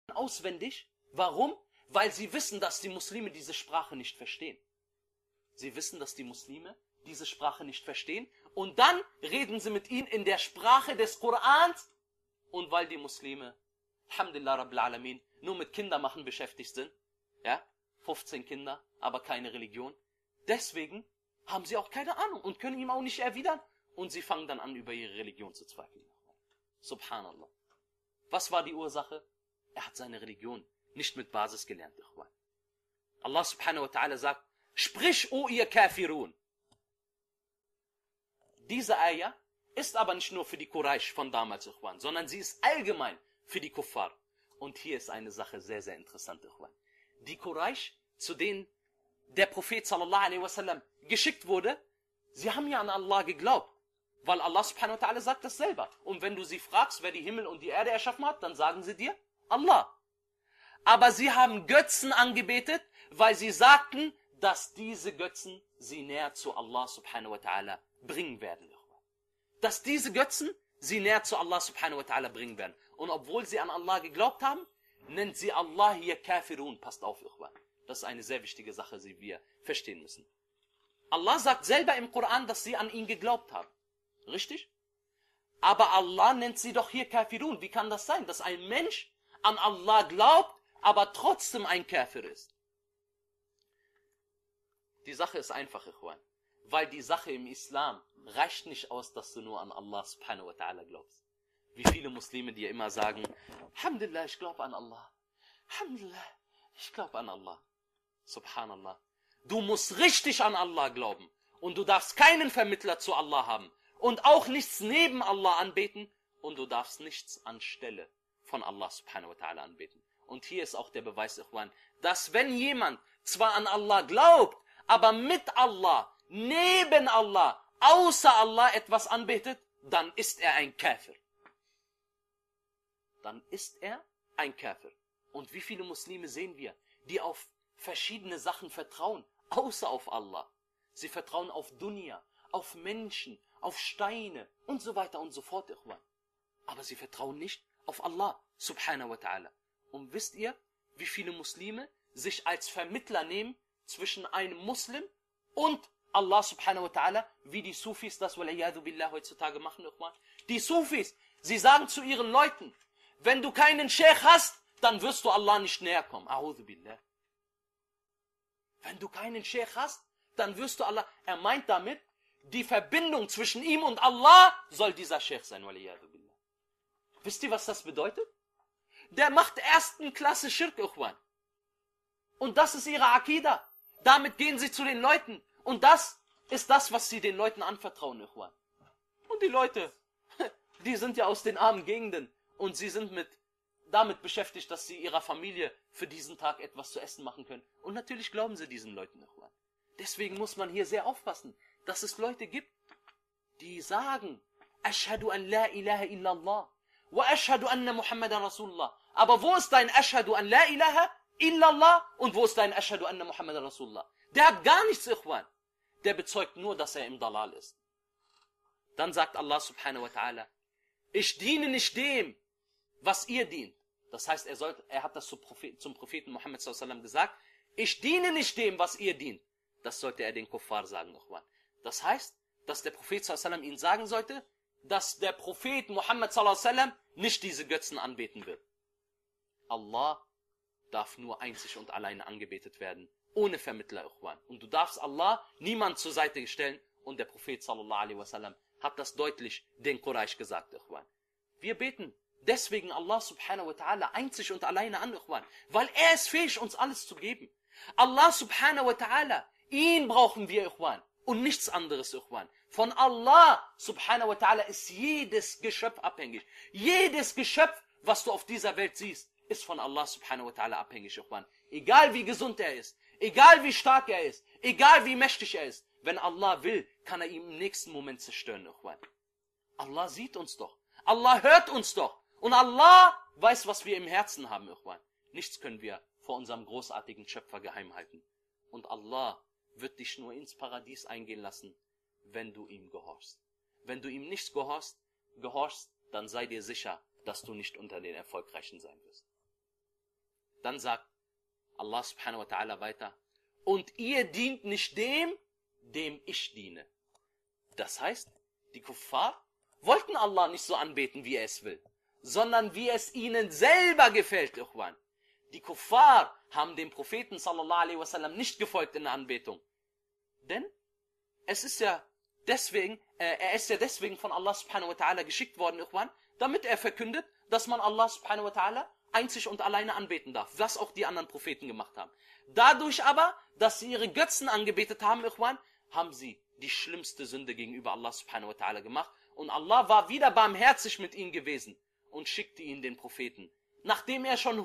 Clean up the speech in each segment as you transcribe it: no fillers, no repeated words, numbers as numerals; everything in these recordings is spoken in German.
auswendig. Warum? Weil sie wissen, dass die Muslime diese Sprache nicht verstehen. Sie wissen, dass die Muslime diese Sprache nicht verstehen. Und dann reden sie mit ihnen in der Sprache des Korans. Und weil die Muslime, Alhamdulillah Rabbil Alamin, nur mit Kindermachen beschäftigt sind, ja, 15 Kinder, aber keine Religion, deswegen haben sie auch keine Ahnung und können ihm auch nicht erwidern. Und sie fangen dann an, über ihre Religion zu zweifeln. Subhanallah. Was war die Ursache? Er hat seine Religion nicht mit Basis gelernt. Allah subhanahu wa ta'ala sagt, sprich, o ihr Kafirun. Diese Ayah ist aber nicht nur für die Quraysh von damals, sondern sie ist allgemein für die Kuffar. Und hier ist eine Sache sehr, sehr interessant. Die Quraysh, zu denen der Prophet sallallahu alaihi wasallam geschickt wurde, sie haben ja an Allah geglaubt. Weil Allah subhanahu wa ta'ala sagt das selber. Und wenn du sie fragst, wer die Himmel und die Erde erschaffen hat, dann sagen sie dir, Allah. Aber sie haben Götzen angebetet, weil sie sagten, dass diese Götzen sie näher zu Allah subhanahu wa ta'ala bringen werden. Dass diese Götzen sie näher zu Allah subhanahu wa ta'ala bringen werden. Und obwohl sie an Allah geglaubt haben, nennt sie Allah hier Kafirun. Passt auf, Ikhwan. Das ist eine sehr wichtige Sache, die wir verstehen müssen. Allah sagt selber im Koran, dass sie an ihn geglaubt haben. Richtig? Aber Allah nennt sie doch hier Kafirun. Wie kann das sein, dass ein Mensch an Allah glaubt, aber trotzdem ein Kafir ist? Die Sache ist einfach, Ikhwan. Weil die Sache im Islam reicht nicht aus, dass du nur an Allah subhanahu wa ta'ala glaubst. Wie viele Muslime, die immer sagen, Alhamdulillah, ich glaube an Allah. Alhamdulillah, ich glaube an Allah. Subhanallah. Du musst richtig an Allah glauben. Und du darfst keinen Vermittler zu Allah haben. Und auch nichts neben Allah anbeten. Und du darfst nichts anstelle von Allah subhanahu wa ta'ala anbeten. Und hier ist auch der Beweis, Ikhwan, dass wenn jemand zwar an Allah glaubt, aber mit Allah, neben Allah, außer Allah etwas anbetet, dann ist er ein Kafir. Dann ist er ein Kafir. Und wie viele Muslime sehen wir, die auf verschiedene Sachen vertrauen, außer auf Allah. Sie vertrauen auf Dunya, auf Menschen, auf Steine und so weiter und so fort, Ikhwan. Aber sie vertrauen nicht auf Allah, subhanahu wa ta'ala. Und wisst ihr, wie viele Muslime sich als Vermittler nehmen zwischen einem Muslim und Allah subhanahu wa ta'ala, wie die Sufis das waliyadu billah heutzutage machen, Ikhwan? Die Sufis, sie sagen zu ihren Leuten, wenn du keinen Sheikh hast, dann wirst du Allah nicht näher kommen. A'udhu billah. Wenn du keinen Sheikh hast, dann wirst du Allah. Er meint damit, die Verbindung zwischen ihm und Allah soll dieser Sheikh sein. Waliyadu billah. Wisst ihr, was das bedeutet? Der macht ersten Klasse Schirk, Ikhwan. Und das ist ihre Akida. Damit gehen sie zu den Leuten. Und das ist das, was sie den Leuten anvertrauen, Ikhwan. Und die Leute, die sind ja aus den armen Gegenden. Und sie sind damit beschäftigt, dass sie ihrer Familie für diesen Tag etwas zu essen machen können. Und natürlich glauben sie diesen Leuten, Ikhwan. Deswegen muss man hier sehr aufpassen, dass es Leute gibt, die sagen, Ashhadu an la ilaha illallah wa ashhadu anna Muhammadan Rasulullah. Aber wo ist dein Ashhadu an la ilaha illallah und wo ist dein Ashhadu anna Muhammadan Rasulullah? Der hat gar nichts, Ikhwan. Der bezeugt nur, dass er im Dalal ist. Dann sagt Allah subhanahu wa ta'ala, ich diene nicht dem, was ihr dient. Das heißt, er hat das zum Propheten Muhammad sallallahu alaihi wasallam gesagt, ich diene nicht dem, was ihr dient. Das sollte er den Kuffar sagen, Ikhwan. Das heißt, dass der Prophet sallallahu alaihi wasallam ihnen sagen sollte, dass der Prophet Muhammad sallallahu alaihi wasallam nicht diese Götzen anbeten wird. Allah darf nur einzig und alleine angebetet werden, ohne Vermittler, Ikhwan. Und du darfst Allah niemand zur Seite stellen. Und der Prophet sallallahu alaihi wasallam hat das deutlich den Quraysh gesagt, Ikhwan. Wir beten deswegen Allah subhanahu wa ta'ala einzig und alleine an, Ikhwan, weil er ist fähig, uns alles zu geben. Allah subhanahu wa ta'ala, ihn brauchen wir, Ikhwan, und nichts anderes, Ikhwan. Von Allah subhanahu wa ta'ala ist jedes Geschöpf abhängig. Jedes Geschöpf, was du auf dieser Welt siehst, ist von Allah subhanahu wa ta'ala abhängig, Ikhwan. Egal wie gesund er ist, egal wie stark er ist, egal wie mächtig er ist, wenn Allah will, kann er ihn im nächsten Moment zerstören, Ikhwan. Allah sieht uns doch. Allah hört uns doch. Und Allah weiß, was wir im Herzen haben, Ikhwan. Nichts können wir vor unserem großartigen Schöpfer geheim halten. Und Allah wird dich nur ins Paradies eingehen lassen, wenn du ihm gehorchst. Wenn du ihm nicht gehorchst, dann sei dir sicher, dass du nicht unter den Erfolgreichen sein wirst. Dann sagt Allah subhanahu wa ta'ala weiter, und ihr dient nicht dem, dem ich diene. Das heißt, die Kuffar wollten Allah nicht so anbeten, wie er es will, sondern wie es ihnen selber gefällt, Ikhwan. Die Kuffar haben dem Propheten sallallahu alaihi wasallam nicht gefolgt in der Anbetung. Denn es ist ja deswegen, er ist ja deswegen von Allah subhanahu wa ta'ala geschickt worden, Ikhwan, damit er verkündet, dass man Allah subhanahu wa ta'ala einzig und alleine anbeten darf, was auch die anderen Propheten gemacht haben. Dadurch aber, dass sie ihre Götzen angebetet haben, Ikhwan, haben sie die schlimmste Sünde gegenüber Allah subhanahu wa ta'ala gemacht. Und Allah war wieder barmherzig mit ihnen gewesen und schickte ihnen den Propheten, nachdem er schon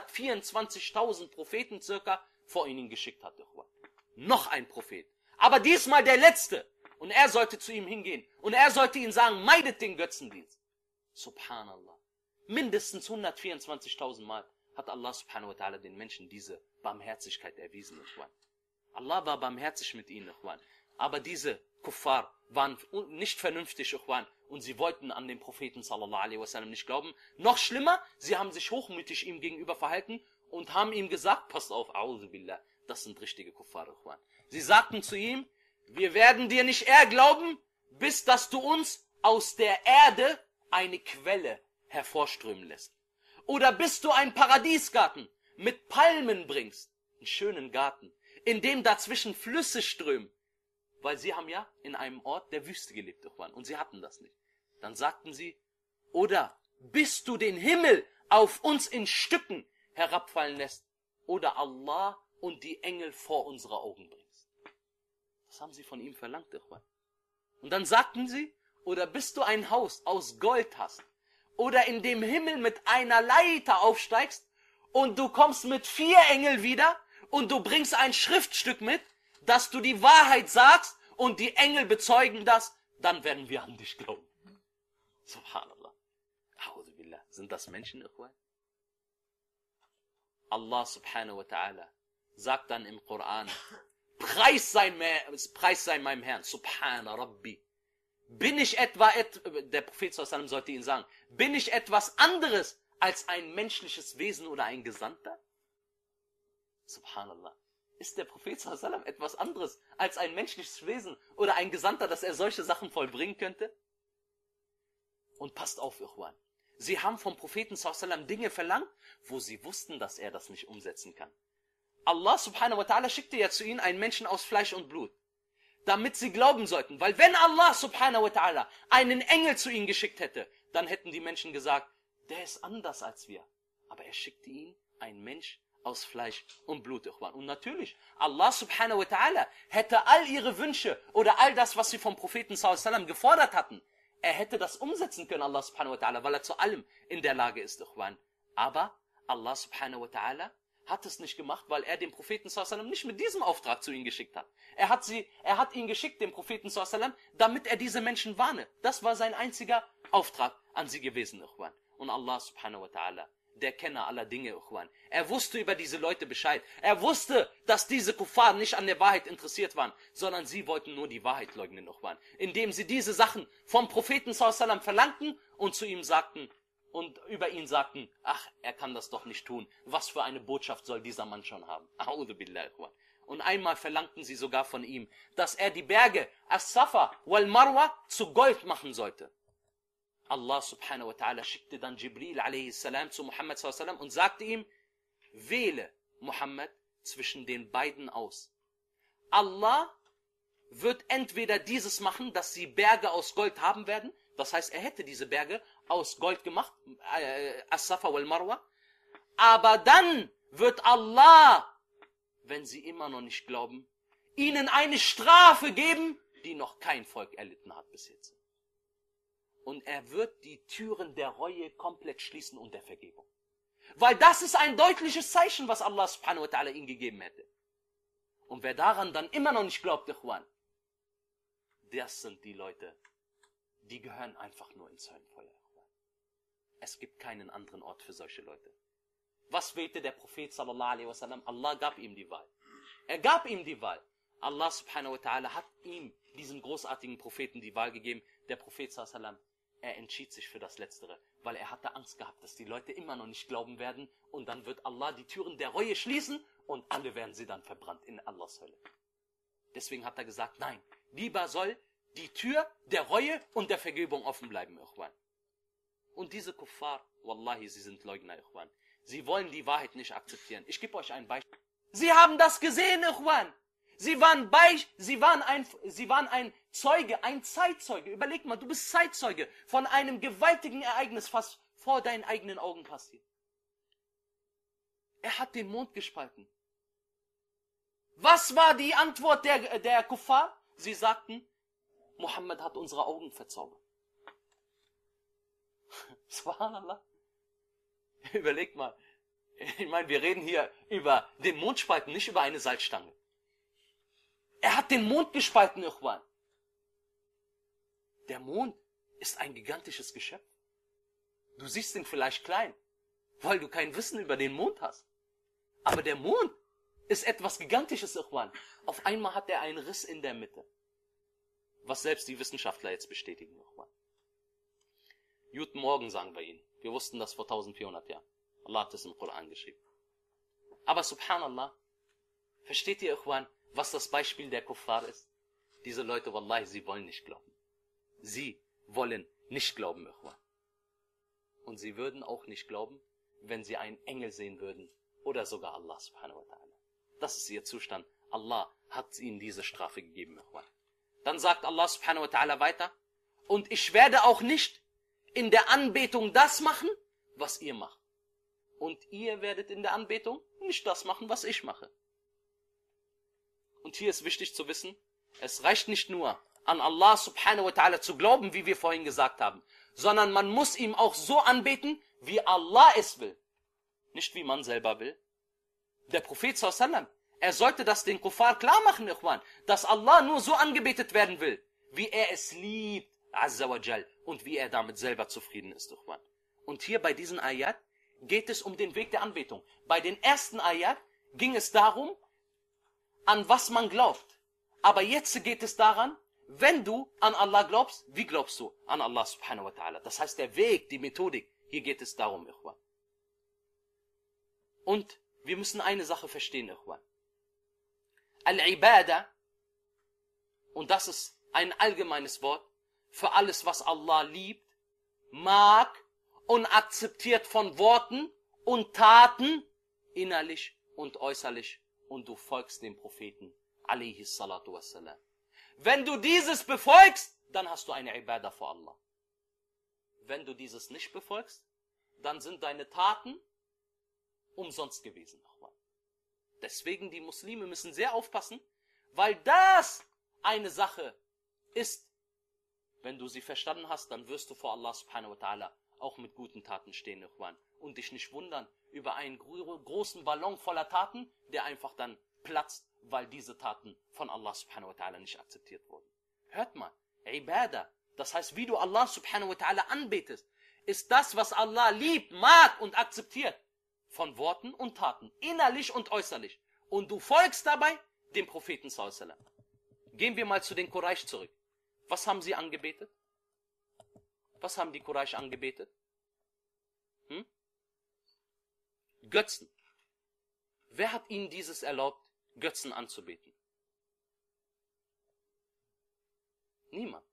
124.000 Propheten circa vor ihnen geschickt hat. Ikhwan. Noch ein Prophet. Aber diesmal der letzte. Und er sollte zu ihm hingehen. Und er sollte ihnen sagen, meidet den Götzendienst. Subhanallah. Mindestens 124.000 Mal hat Allah subhanahu wa ta'ala den Menschen diese Barmherzigkeit erwiesen. Ikhwan. Allah war barmherzig mit ihnen. Ikhwan. Aber diese Kuffar waren nicht vernünftig, Ikhwan. Und sie wollten an den Propheten sallallahu alaihi wasallam nicht glauben. Noch schlimmer, sie haben sich hochmütig ihm gegenüber verhalten und haben ihm gesagt, passt auf, a'udhu billah, das sind richtige Kuffar, Ikhwan. Sie sagten zu ihm, wir werden dir nicht eher glauben, bis dass du uns aus der Erde eine Quelle hervorströmen lässt. Oder bis du einen Paradiesgarten mit Palmen bringst, einen schönen Garten, in dem dazwischen Flüsse strömen. Weil sie haben ja in einem Ort der Wüste gelebt, und sie hatten das nicht. Dann sagten sie, oder bis du den Himmel auf uns in Stücken herabfallen lässt, oder Allah und die Engel vor unsere Augen bringst. Das haben sie von ihm verlangt, Und dann sagten sie, oder bis du ein Haus aus Gold hast, oder in dem Himmel mit einer Leiter aufsteigst, und du kommst mit 4 Engeln wieder, und du bringst ein Schriftstück mit, dass du die Wahrheit sagst, und die Engel bezeugen das, dann werden wir an dich glauben. Subhanallah. A'udhu billah. Sind das Menschen, Ikhwan? Allah subhanahu wa ta'ala sagt dann im Koran, Preis sei meinem Herrn, Subhana Rabbi. Bin ich etwa, der Prophet sallallahu alaihi wasallam sollte ihn sagen, bin ich etwas anderes als ein menschliches Wesen oder ein Gesandter? Subhanallah. Ist der Prophet sallallahu alaihi wasallam etwas anderes als ein menschliches Wesen oder ein Gesandter, dass er solche Sachen vollbringen könnte? Und passt auf, Ikhwan. Sie haben vom Propheten sallallahu alaihi wasallam Dinge verlangt, wo sie wussten, dass er das nicht umsetzen kann. Allah subhanahu wa ta'ala schickte ja zu ihnen einen Menschen aus Fleisch und Blut, damit sie glauben sollten. Weil wenn Allah subhanahu wa ta'ala einen Engel zu ihnen geschickt hätte, dann hätten die Menschen gesagt, der ist anders als wir. Aber er schickte ihnen einen Mensch aus Fleisch und Blut. Und natürlich, Allah subhanahu wa ta'ala hätte all ihre Wünsche oder all das, was sie vom Propheten sallallahu alaihi wasallam gefordert hatten, er hätte das umsetzen können, Allah subhanahu wa ta'ala, weil er zu allem in der Lage ist. Aber Allah subhanahu wa ta'ala hat es nicht gemacht, weil er den Propheten sallallahu alaihi wasallam nicht mit diesem Auftrag zu ihnen geschickt hat. Er hat ihn geschickt, den Propheten sallallahu alaihi wasallam, damit er diese Menschen warne. Das war sein einziger Auftrag an sie gewesen. Und Allah subhanahu wa ta'ala, der Kenner aller Dinge, er wusste über diese Leute Bescheid. Er wusste, dass diese Kuffar nicht an der Wahrheit interessiert waren, sondern sie wollten nur die Wahrheit leugnen, indem sie diese Sachen vom Propheten sallallahu alaihi wasallam verlangten und zu ihm sagten und über ihn sagten, ach, er kann das doch nicht tun. Was für eine Botschaft soll dieser Mann schon haben? A'udhu billah. Und einmal verlangten sie sogar von ihm, dass er die Berge As-Safa wal Marwa zu Gold machen sollte. Allah subhanahu wa ta'ala schickte dann Jibril a.s. zu Muhammad s.a.w. und sagte ihm, wähle Muhammad zwischen den beiden aus. Allah wird entweder dieses machen, dass sie Berge aus Gold haben werden, das heißt, er hätte diese Berge aus Gold gemacht, As-Safa wal Marwa, aber dann wird Allah, wenn sie immer noch nicht glauben, ihnen eine Strafe geben, die noch kein Volk erlitten hat bis jetzt. Und er wird die Türen der Reue komplett schließen und der Vergebung. Weil das ist ein deutliches Zeichen, was Allah subhanahu wa ta'ala ihnen gegeben hätte. Und wer daran dann immer noch nicht glaubt, Ikhwan, das sind die Leute, die gehören einfach nur ins Höllenfeuer. Es gibt keinen anderen Ort für solche Leute. Was wählte der Prophet sallallahu alaihi wasallam? Allah gab ihm die Wahl. Er gab ihm die Wahl. Allah subhanahu wa ta'ala hat ihm, diesen großartigen Propheten, die Wahl gegeben. Der Prophet sallallahu alaihi wasallam, er entschied sich für das Letztere, weil er hatte Angst gehabt, dass die Leute immer noch nicht glauben werden und dann wird Allah die Türen der Reue schließen und alle werden sie dann verbrannt in Allahs Hölle. Deswegen hat er gesagt, nein, lieber soll die Tür der Reue und der Vergebung offen bleiben, Ikhwan. Und diese Kuffar, Wallahi, sie sind Leugner, Ikhwan. Sie wollen die Wahrheit nicht akzeptieren. Ich gebe euch ein Beispiel. Sie haben das gesehen, Ikhwan. Sie waren ein Zeuge, ein Zeitzeuge. Überleg mal, du bist Zeitzeuge von einem gewaltigen Ereignis, was vor deinen eigenen Augen passiert. Er hat den Mond gespalten. Was war die Antwort der Kuffar? Sie sagten, Mohammed hat unsere Augen verzaubert. Subhanallah. Überleg mal. Ich meine, wir reden hier über den Mondspalten, nicht über eine Salzstange. Er hat den Mond gespalten, Ikhwan. Der Mond ist ein gigantisches Geschöpf. Du siehst ihn vielleicht klein, weil du kein Wissen über den Mond hast. Aber der Mond ist etwas Gigantisches, Ikhwan. Auf einmal hat er einen Riss in der Mitte. Was selbst die Wissenschaftler jetzt bestätigen, Ikhwan. Guten Morgen, sagen wir ihnen. Wir wussten das vor 1400 Jahren. Allah hat es im Koran geschrieben. Aber subhanallah, versteht ihr, Ikhwan, was das Beispiel der Kuffar ist? Diese Leute, wallahi, sie wollen nicht glauben. Sie wollen nicht glauben, Ikhwan. Und sie würden auch nicht glauben, wenn sie einen Engel sehen würden oder sogar Allah subhanahu wa ta'ala. Das ist ihr Zustand. Allah hat ihnen diese Strafe gegeben, Ikhwan. Dann sagt Allah subhanahu wa ta'ala weiter, und ich werde auch nicht in der Anbetung das machen, was ihr macht. Und ihr werdet in der Anbetung nicht das machen, was ich mache. Und hier ist wichtig zu wissen, es reicht nicht nur, an Allah subhanahu wa ta'ala zu glauben, wie wir vorhin gesagt haben, sondern man muss ihm auch so anbeten, wie Allah es will. Nicht wie man selber will. Der Prophet sallallahu alaihi wasallam, er sollte das den Kuffar klar machen, Ikhwan, dass Allah nur so angebetet werden will, wie er es liebt, Azza wa Jal, und wie er damit selber zufrieden ist, Ikhwan. Und hier bei diesen Ayat geht es um den Weg der Anbetung. Bei den ersten Ayat ging es darum, an was man glaubt. Aber jetzt geht es daran, wenn du an Allah glaubst, wie glaubst du an Allah subhanahu wa ta'ala? Das heißt, der Weg, die Methodik, hier geht es darum, Ikhwan. Und wir müssen eine Sache verstehen, Ikhwan. Al-Ibadah, und das ist ein allgemeines Wort, für alles, was Allah liebt, mag und akzeptiert von Worten und Taten, innerlich und äußerlich, und du folgst dem Propheten, alaihi salatu wassalam. Wenn du dieses befolgst, dann hast du eine Ibadah vor Allah. Wenn du dieses nicht befolgst, dann sind deine Taten umsonst gewesen. Deswegen die Muslime müssen sehr aufpassen, weil das eine Sache ist. Wenn du sie verstanden hast, dann wirst du vor Allah subhanahu wa ta'ala auch mit guten Taten stehen, Ikhwan. Und dich nicht wundern über einen großen Ballon voller Taten, der einfach dann platzt, weil diese Taten von Allah subhanahu wa ta'ala nicht akzeptiert wurden. Hört mal, Ibadah, das heißt, wie du Allah subhanahu wa ta'ala anbetest, ist das, was Allah liebt, mag und akzeptiert. Von Worten und Taten, innerlich und äußerlich. Und du folgst dabei dem Propheten sallallahu alaihi wasallam. Gehen wir mal zu den Quraysh zurück. Was haben sie angebetet? Was haben die Quraysh angebetet? Götzen. Wer hat ihnen dieses erlaubt, Götzen anzubeten? Niemand.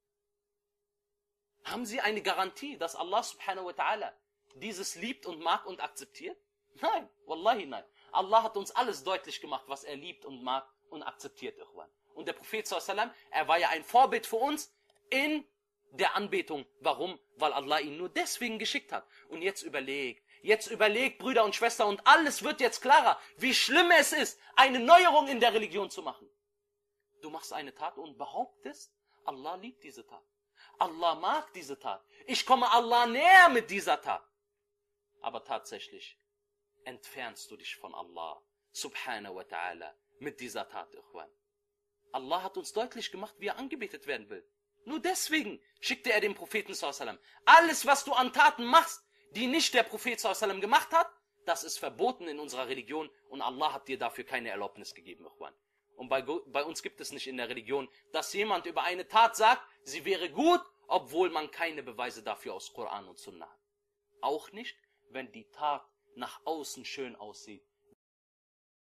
Haben sie eine Garantie, dass Allah subhanahu wa ta'ala dieses liebt und mag und akzeptiert? Nein, wallahi nein. Allah hat uns alles deutlich gemacht, was er liebt und mag und akzeptiert, Ikhwan. Und der Prophet sallallahu alaihi wasallam, er war ja ein Vorbild für uns in der Anbetung. Warum? Weil Allah ihn nur deswegen geschickt hat. Und jetzt überlegt, Brüder und Schwestern, und alles wird jetzt klarer, wie schlimm es ist, eine Neuerung in der Religion zu machen. Du machst eine Tat und behauptest, Allah liebt diese Tat. Allah mag diese Tat. Ich komme Allah näher mit dieser Tat. Aber tatsächlich entfernst du dich von Allah subhanahu wa ta'ala mit dieser Tat, Ikhwan. Allah hat uns deutlich gemacht, wie er angebetet werden will. Nur deswegen schickte er den Propheten sallallahu alaihi wasallam. Alles, was du an Taten machst, die nicht der Prophet sallallahu alaihi wasallam gemacht hat, das ist verboten in unserer Religion und Allah hat dir dafür keine Erlaubnis gegeben, Ikhwan. Und bei uns gibt es nicht in der Religion, dass jemand über eine Tat sagt, sie wäre gut, obwohl man keine Beweise dafür aus Koran und Sunna hat. Auch nicht, wenn die Tat nach außen schön aussieht,